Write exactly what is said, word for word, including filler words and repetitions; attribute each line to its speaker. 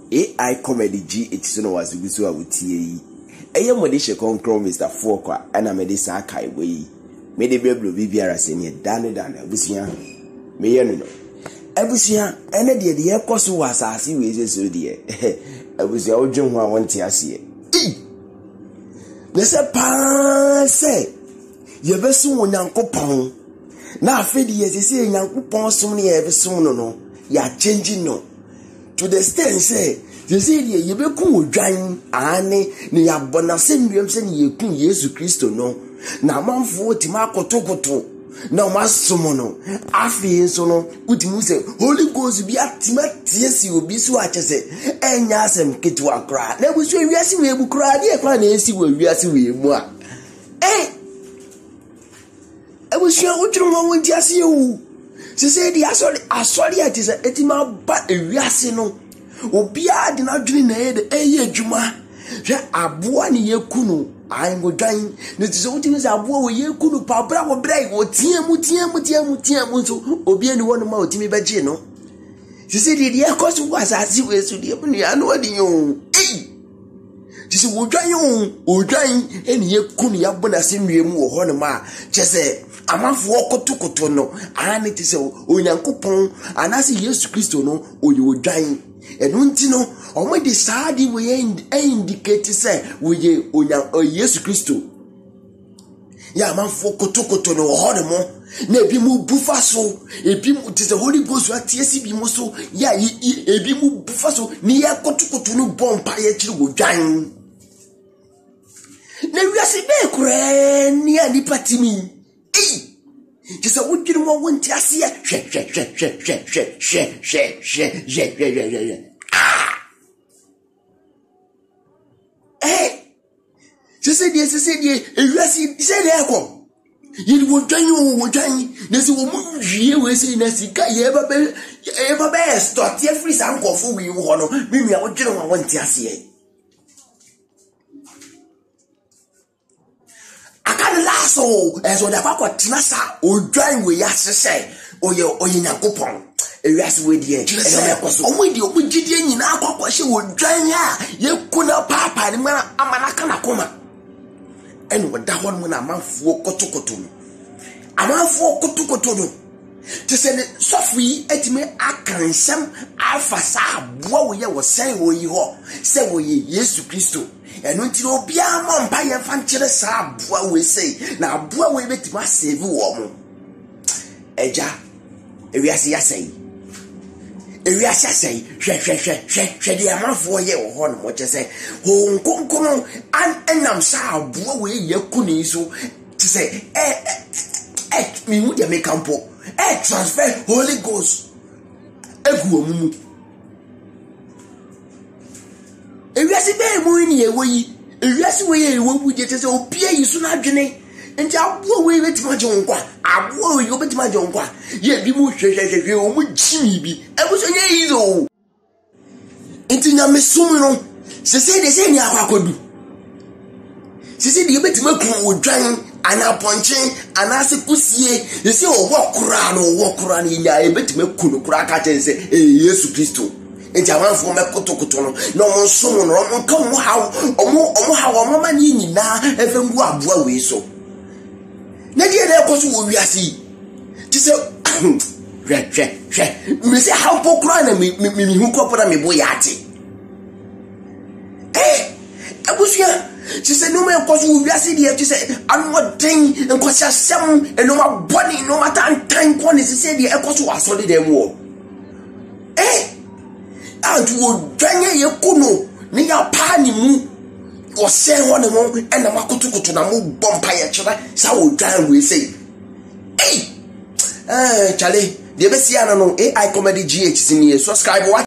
Speaker 1: A I comedy G H so no was gusu a wutie. Eye mo de shekonkro Mister Fokwa ana me de sa kai we. Me de breblo bibiara se ne dane dane abusia. Me ye no no. Abusia ene de de ekoso wasase we seso de. Abusia odwen ho a wonte ase. Ne se pa se ye besu onyankopon. Na afedi ye se onyankopon som ne ye besu no no. Ya changing no. To the extent say you say ye be kun odwan ane ne ya bona se nwem se ne ye kun Yesu Kristo no na manfo otima akotokoto na masomo no afi so no utimu se Holy Ghost bi atima tie si obi so achese enya asem ketwa kra na busu wiase we bu kra de kra na esi we wiase we mu a eh e busu odwuru mo wonti ase wu se se di asori asori atise etima ba ewiase no obi ade na dwene na ede eye adwuma hwe aboa ne yekunu aingo dwan ne tise wotimi se aboa wo yekunu pa bra wo bra wo tie mu tie mu tie mu tie mu so obi ani wono ma otimi beje no se se di de koso wasasi we so di bu ne anu adi yo eh tise wo dwan yo o dwan eni yekunu ya bona se nwemu wo hono ma chese amafo okotokoto no ani tise onyankopon anase Yesu Kristo no oye odwan enu nti no omo de saadi we indicate say we onya Yesu Kristo ya amafo okotokoto no hono mo na ebi mu bufa so ebi mu tise Holy Ghost atiesi bi mo so ya ebi mu bufa so ni ya kotokoto no bompa ya kiri odwan na wiase be kure ni ani patimi just a would you want to see it? Shit, shit, shit, shit, shit, shit, shit, shit, shit, shit, shit, shit. Ah! Eh? She said, yes, she said, yes, you said, there, you will join you, will join. There's a woman here, we say, Nessica, you ever be, ever be, start every sample for you, honor. Maybe I would want to see it. Lasso as on the papa tinasa or drawing we yas say or your oyanakopon a ras with ye or with you with Gideon in our papa she would drawing ya you couldn't papa and amanakana coma and what that one when a man for kotokotum a man for kotokotono to send it softly at me I can some alpha sa what we were saying we ho say we Yesu Christo. And when you be a man by a fancy sab, what we say, now, boy, we bet my save woman. Eja, if we say, I say, if we say, she, she, she, she, she, the amount for you, one, what you say, home, come, come on, and and I'm sab, boy, we ye couldn't so to say, eh, eh, me would you make campo, eh, transfer Holy Ghost, eh, woman. Ewiase be mu ni ewoyi ewiase we ye wo bu je tese opia yisu na dwene nti abo we betima je nkwa abo we yo betima je nkwa ye bi mu hwehwehwe o mu chimi bi ebuso nye yizo nti nya mesum no se se de se ni akwakodu se se de yo betima ku odwan ana ponchen ana se kusie se se o wo kura no wo kura ni nya e betima ku no kura ka tense e Yesu Kristo enti amanfo me kotokoto no no mo nso no mo ka mo hawo omo omo hawo mo ma ni nyina efe ngu aboa we so na die na ekoso wo wiase ti se hwe hwe hwe me se how pokura na me me hu kopo na me boya ate eh abusia ti se no me ekoso wo wiase die ti se anu den enkosi asem eno ma boni no ma tan tan ko ni se die ekoso asole dem wo eh and wo dwanye yekuno ni ya pa ni mu o se wona mo e na makotokoto na mo bompa ye kira sa wo dwan we say eh eh chale de be sia no A I comedy G H sini subscribe